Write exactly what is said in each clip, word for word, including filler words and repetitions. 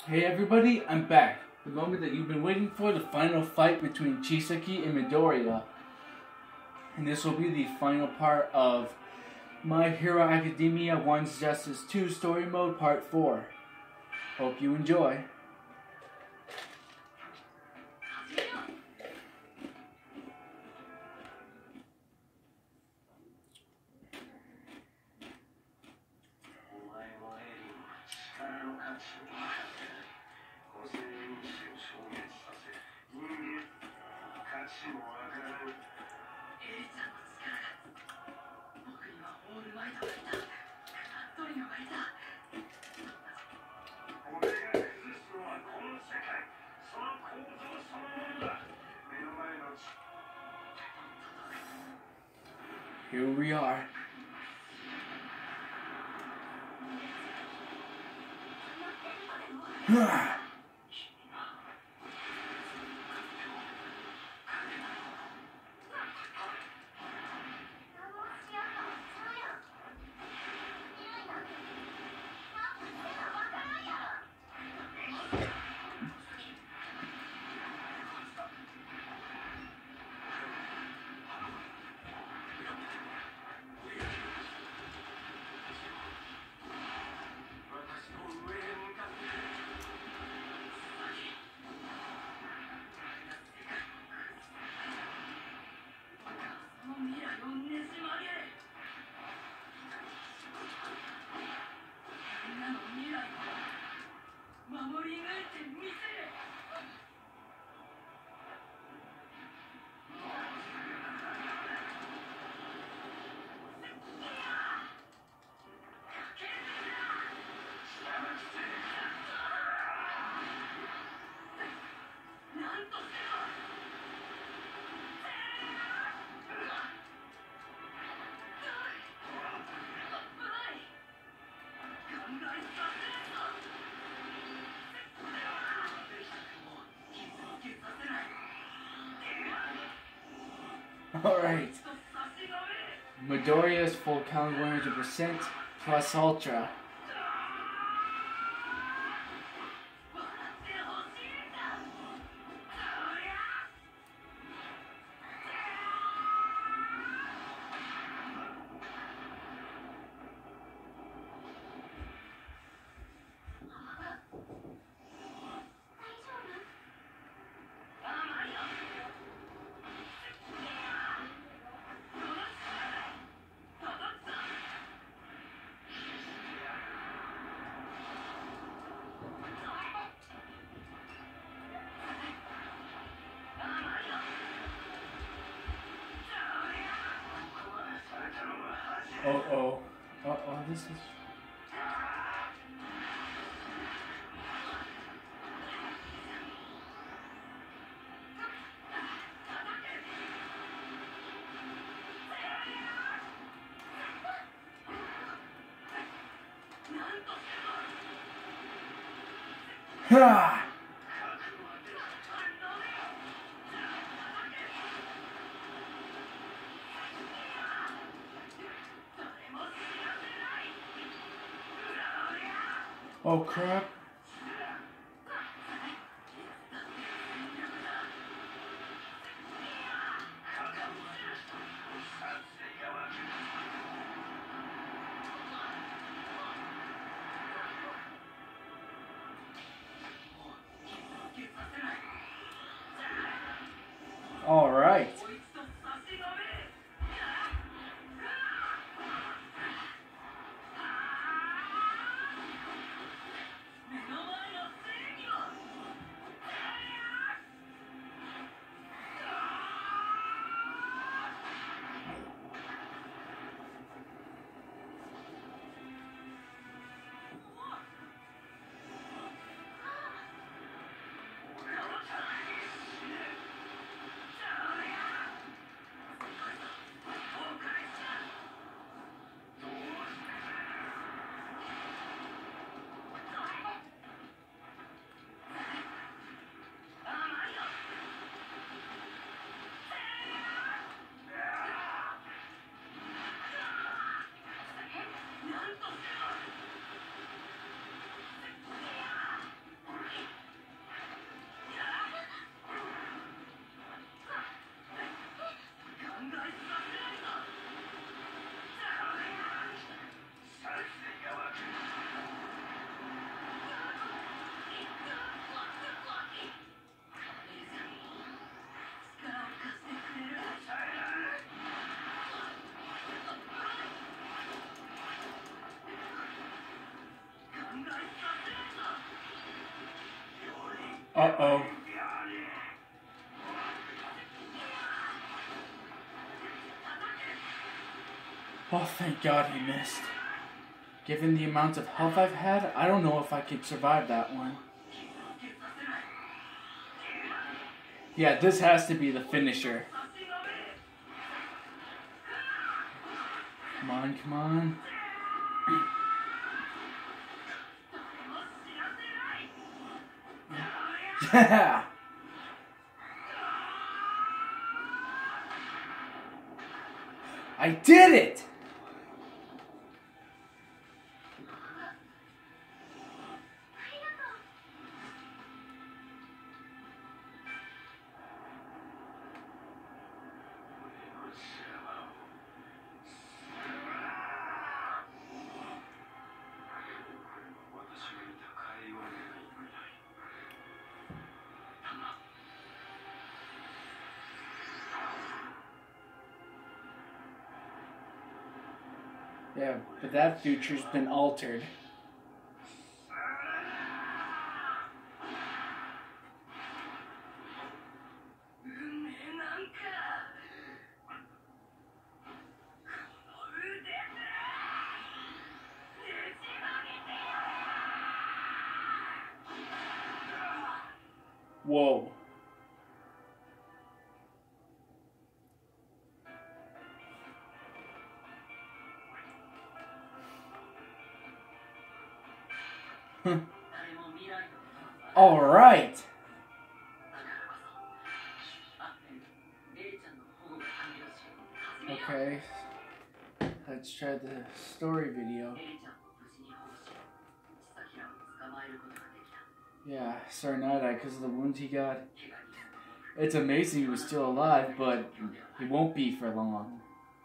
Hey everybody, I'm back. The moment that you've been waiting for, the final fight between Chisaki and Midoriya. And this will be the final part of My Hero Academia One's Justice two Story Mode Part four. Hope you enjoy. Here we are. Alright. Midoriya's full count one hundred percent plus Ultra. Uh oh. Uh oh, this is. Ha! Oh crap. All right. Uh-oh. Oh, thank God he missed. Given the amount of health I've had, I don't know if I could survive that one. Yeah, this has to be the finisher. Come on, come on. Yeah! I did it! Yeah, but that future's been altered. Whoa. All right. Okay. Let's try the story video. Yeah, sorry, Night-Eye, because of the wounds he got. It's amazing he was still alive, but he won't be for long.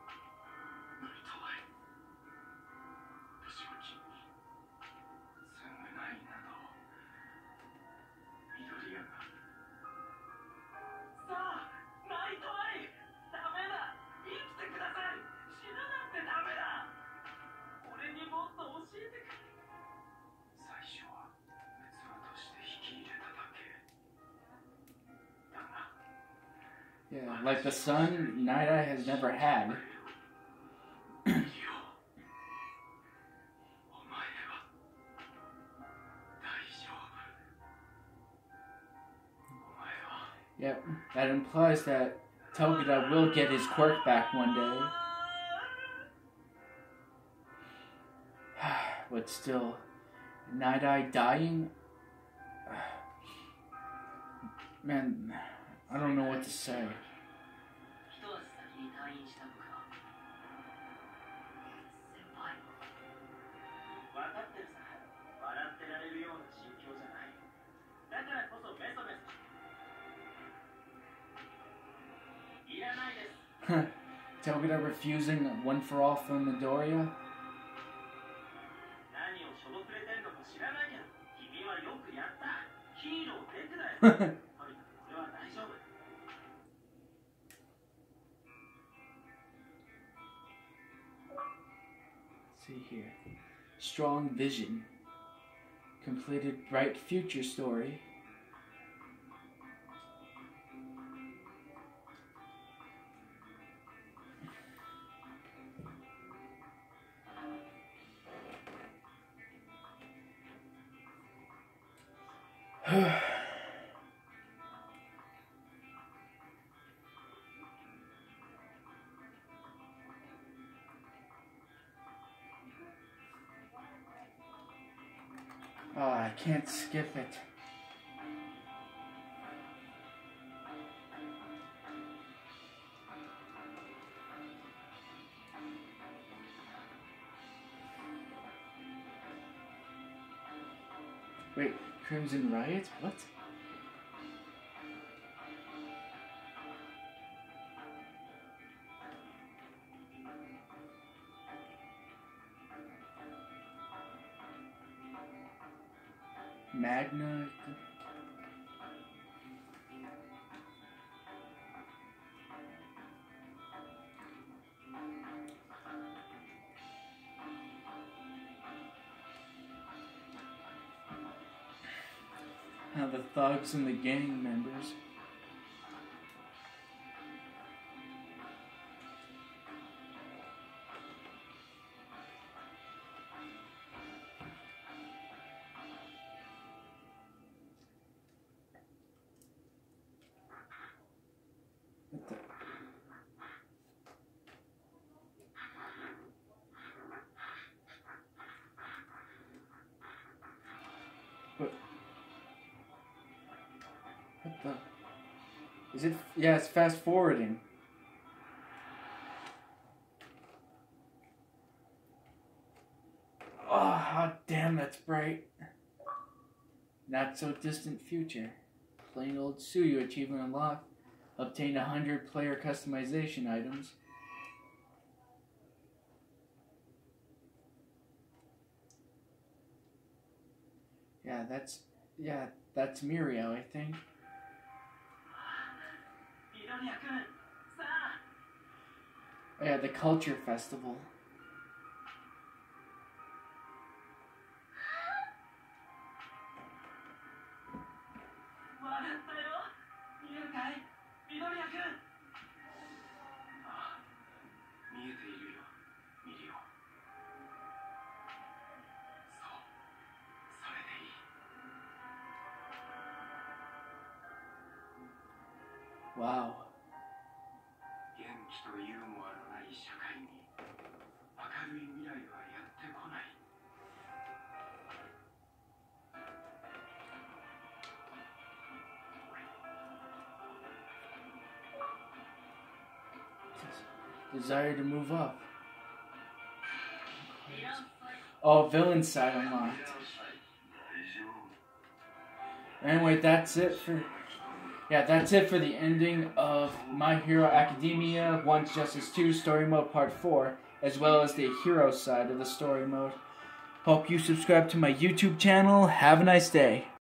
Yeah, like the son Night-Eye has never had. Yep, that implies that Togeda will get his quirk back one day. But still, Night-Eye dying? Man, I don't know what to say. Togeda refusing one for all from Midoriya? See here. Strong vision. Completed bright future story. Oh, I can't skip it. Wait, Crimson Riot? What? Magna? uh, the thugs and the gang members. What the? What? What the? Is it? Yeah, it's fast forwarding. Oh, damn, that's bright. Not so distant future. Plain old Tsuyu achievement unlocked. Obtain one hundred player customization items. Yeah, that's yeah, that's Mirio, I think. Oh, yeah, the Culture Festival. Wow. Desire to move up. Oh, villain side unlocked. Anyway, that's it for... Yeah, that's it for the ending of My Hero Academia One's Justice two Story Mode Part four, as well as the hero side of the story mode. Hope you subscribe to my YouTube channel. Have a nice day.